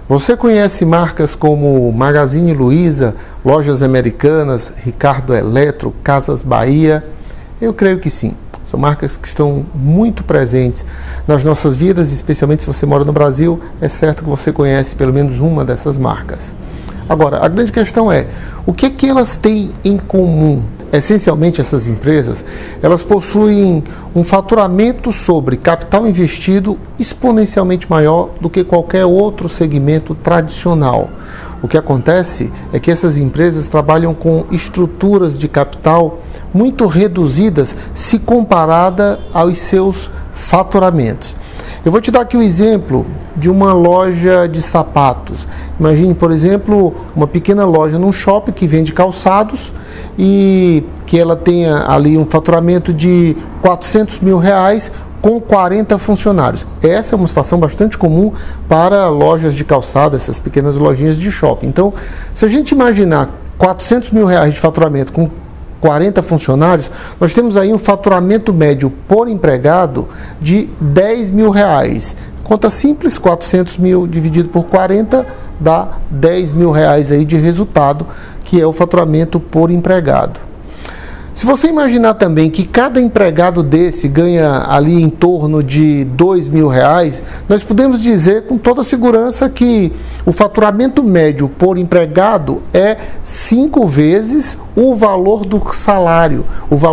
Você conhece marcas como Magazine Luiza, Lojas Americanas, Ricardo Eletro, Casas Bahia? Eu creio que sim. São marcas que estão muito presentes nas nossas vidas, especialmente se você mora no Brasil, é certo que você conhece pelo menos uma dessas marcas. Agora, a grande questão é, o que elas têm em comum? Essencialmente, essas empresas, elas possuem um faturamento sobre capital investido exponencialmente maior do que qualquer outro segmento tradicional. O que acontece é que essas empresas trabalham com estruturas de capital muito reduzidas se comparada aos seus faturamentos. Eu vou te dar aqui um exemplo de uma loja de sapatos. Imagine, por exemplo, uma pequena loja num shopping que vende calçados e que ela tenha ali um faturamento de R$400 mil com 40 funcionários. Essa é uma situação bastante comum para lojas de calçado, essas pequenas lojinhas de shopping. Então, se a gente imaginar R$400 mil de faturamento com 40 funcionários, nós temos aí um faturamento médio por empregado de R$10 mil. Conta simples, 400 mil dividido por 40 dá R$10 mil aí de resultado, que é o faturamento por empregado. Se você imaginar também que cada empregado desse ganha ali em torno de R$2 mil, nós podemos dizer com toda segurança que o faturamento médio por empregado é 5 vezes o valor do salário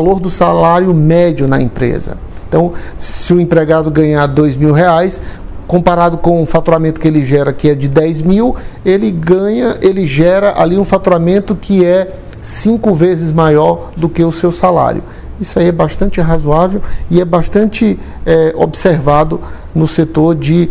médio na empresa. Então, se o empregado ganhar R$2 mil, comparado com o faturamento que ele gera, que é de 10 mil, ele gera ali um faturamento que é 5 vezes maior do que o seu salário. Isso aí é bastante razoável e é bastante observado no setor de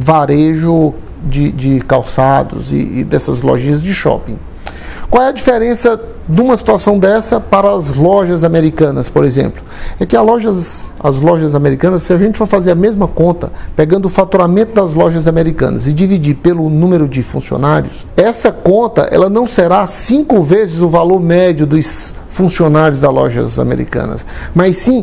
varejo de calçados e dessas lojinhas de shopping. Qual é a diferença de uma situação dessa para as lojas americanas, por exemplo? É que as lojas americanas, se a gente for fazer a mesma conta, pegando o faturamento das lojas americanas e dividir pelo número de funcionários, essa conta ela não será 5 vezes o valor médio dos funcionários das lojas americanas, mas sim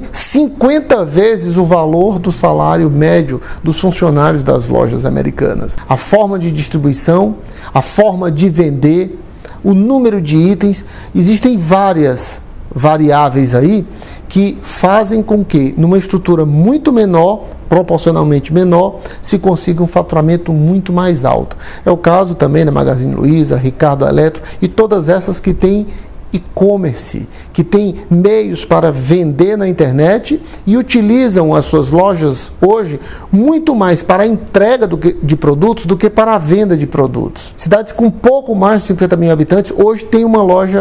50 vezes o valor do salário médio dos funcionários das lojas americanas. A forma de distribuição, a forma de vender, o número de itens, existem várias variáveis aí que fazem com que, numa estrutura muito menor, proporcionalmente menor, se consiga um faturamento muito mais alto. É o caso também da Magazine Luiza, Ricardo Eletro e todas essas que têm e-commerce, que tem meios para vender na internet e utilizam as suas lojas hoje muito mais para a entrega de produtos do que para a venda de produtos. Cidades com pouco mais de 50 mil habitantes hoje tem uma loja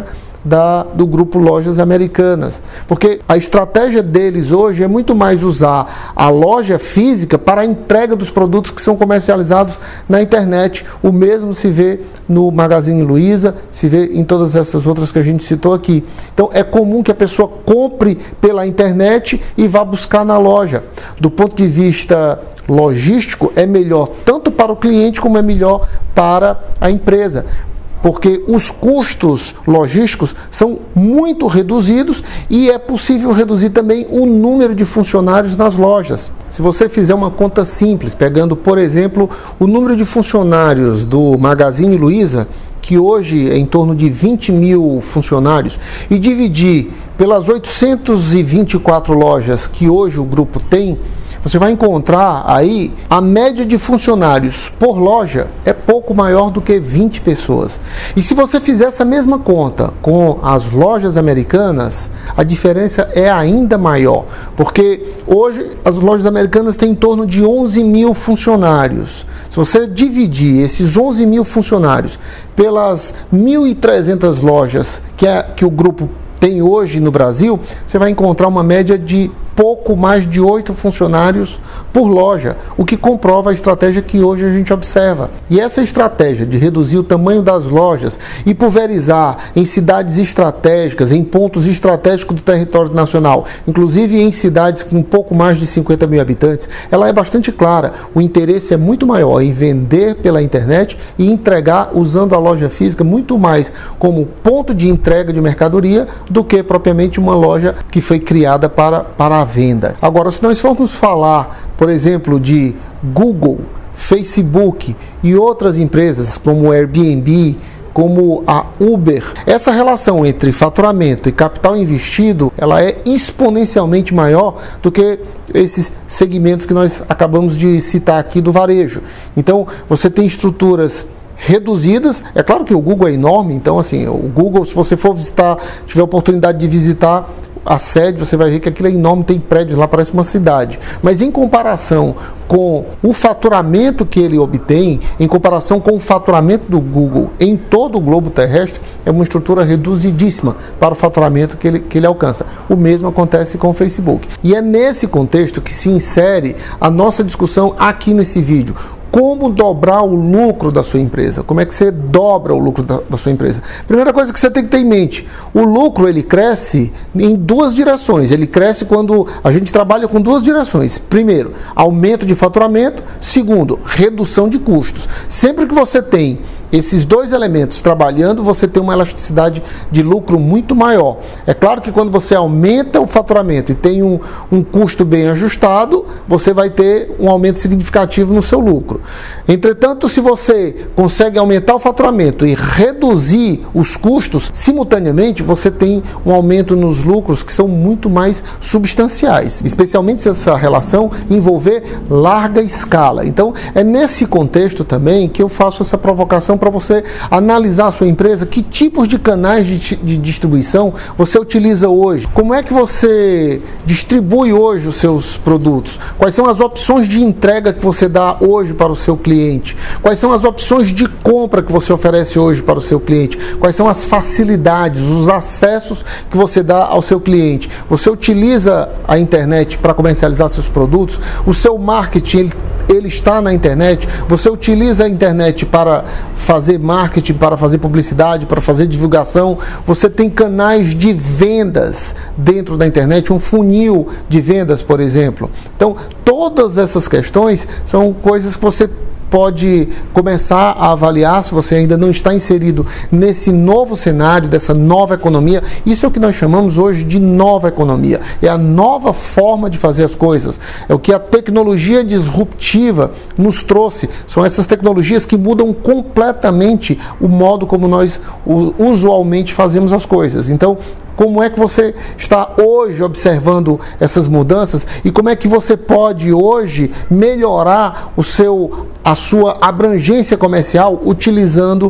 do grupo Lojas Americanas, porque a estratégia deles hoje é muito mais usar a loja física para a entrega dos produtos que são comercializados na internet. O mesmo se vê no Magazine Luiza, se vê em todas essas outras que a gente citou aqui. Então é comum que a pessoa compre pela internet e vá buscar na loja. Do ponto de vista logístico, é melhor tanto para o cliente como é melhor para a empresa, porque os custos logísticos são muito reduzidos e é possível reduzir também o número de funcionários nas lojas. Se você fizer uma conta simples, pegando, por exemplo, o número de funcionários do Magazine Luiza, que hoje é em torno de 20 mil funcionários, e dividir pelas 824 lojas que hoje o grupo tem, você vai encontrar aí a média de funcionários por loja é pouco maior do que 20 pessoas. E se você fizer essa mesma conta com as lojas americanas, a diferença é ainda maior, porque hoje as lojas americanas têm em torno de 11 mil funcionários. Se você dividir esses 11 mil funcionários pelas 1.300 lojas que o grupo tem hoje no Brasil, você vai encontrar uma média de pouco mais de 8 funcionários por loja, o que comprova a estratégia que hoje a gente observa. E essa estratégia de reduzir o tamanho das lojas e pulverizar em cidades estratégicas, em pontos estratégicos do território nacional, inclusive em cidades com um pouco mais de 50 mil habitantes, ela é bastante clara. O interesse é muito maior em vender pela internet e entregar usando a loja física muito mais como ponto de entrega de mercadoria do que propriamente uma loja que foi criada para a venda. Agora, se nós formos falar, por exemplo, de Google, Facebook e outras empresas como o Airbnb, como a Uber, essa relação entre faturamento e capital investido, ela é exponencialmente maior do que esses segmentos que nós acabamos de citar aqui do varejo. Então, você tem estruturas reduzidas. É claro que o Google é enorme, então assim, o Google, se você for visitar, tiver a oportunidade de visitar a sede, você vai ver que aquilo é enorme, tem prédios lá, parece uma cidade. Mas em comparação com o faturamento que ele obtém, em comparação com o faturamento do Google em todo o globo terrestre, é uma estrutura reduzidíssima para o faturamento que ele alcança. O mesmo acontece com o Facebook. E é nesse contexto que se insere a nossa discussão aqui nesse vídeo. Como dobrar o lucro da sua empresa? Como é que você dobra o lucro da sua empresa? Primeira coisa que você tem que ter em mente, o lucro ele cresce em duas direções. Ele cresce quando a gente trabalha com duas direções. Primeiro, aumento de faturamento. Segundo, redução de custos. Sempre que você tem esses dois elementos trabalhando, você tem uma elasticidade de lucro muito maior. É claro que quando você aumenta o faturamento e tem um custo bem ajustado, você vai ter um aumento significativo no seu lucro. Entretanto, se você consegue aumentar o faturamento e reduzir os custos, simultaneamente você tem um aumento nos lucros que são muito mais substanciais, especialmente se essa relação envolver larga escala. Então, é nesse contexto também que eu faço essa provocação para você analisar a sua empresa, que tipos de canais de distribuição você utiliza hoje, como é que você distribui hoje os seus produtos, quais são as opções de entrega que você dá hoje para o seu cliente, quais são as opções de compra que você oferece hoje para o seu cliente, quais são as facilidades, os acessos que você dá ao seu cliente. Você utiliza a internet para comercializar seus produtos, o seu marketing ele está na internet, você utiliza a internet para fazer marketing, para fazer publicidade, para fazer divulgação, você tem canais de vendas dentro da internet, um funil de vendas, por exemplo. Então, todas essas questões são coisas que você pode começar a avaliar se você ainda não está inserido nesse novo cenário, dessa nova economia. Isso é o que nós chamamos hoje de nova economia. É a nova forma de fazer as coisas. É o que a tecnologia disruptiva nos trouxe. São essas tecnologias que mudam completamente o modo como nós usualmente fazemos as coisas. Então, como é que você está hoje observando essas mudanças e como é que você pode hoje melhorar a sua abrangência comercial utilizando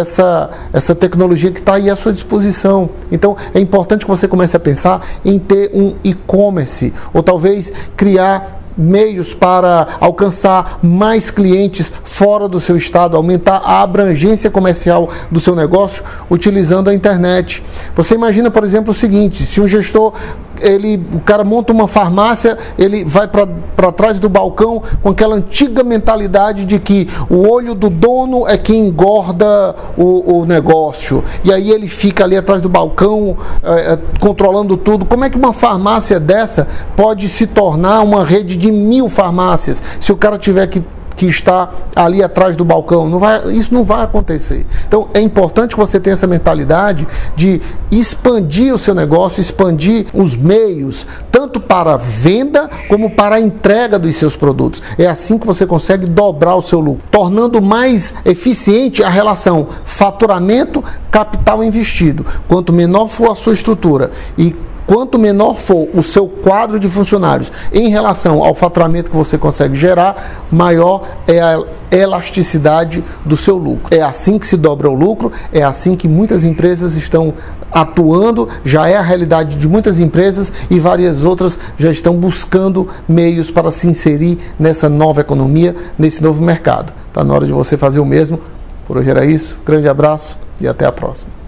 essa tecnologia que está aí à sua disposição. Então, é importante que você comece a pensar em ter um e-commerce ou talvez criar meios para alcançar mais clientes fora do seu estado, aumentar a abrangência comercial do seu negócio utilizando a internet. Você imagina, por exemplo, o seguinte: se um gestor, o cara monta uma farmácia, ele vai para trás do balcão com aquela antiga mentalidade de que o olho do dono é quem engorda o negócio, e aí ele fica ali atrás do balcão controlando tudo. Como é que uma farmácia dessa pode se tornar uma rede de 1000 farmácias se o cara tiver que está ali atrás do balcão? Isso não vai acontecer. Então é importante que você tenha essa mentalidade de expandir o seu negócio, expandir os meios, tanto para a venda como para a entrega dos seus produtos. É assim que você consegue dobrar o seu lucro, tornando mais eficiente a relação faturamento, capital investido. Quanto menor for a sua estrutura e quanto menor for o seu quadro de funcionários em relação ao faturamento que você consegue gerar, maior é a elasticidade do seu lucro. É assim que se dobra o lucro, é assim que muitas empresas estão atuando, já é a realidade de muitas empresas e várias outras já estão buscando meios para se inserir nessa nova economia, nesse novo mercado. Está na hora de você fazer o mesmo. Por hoje era isso, grande abraço e até a próxima.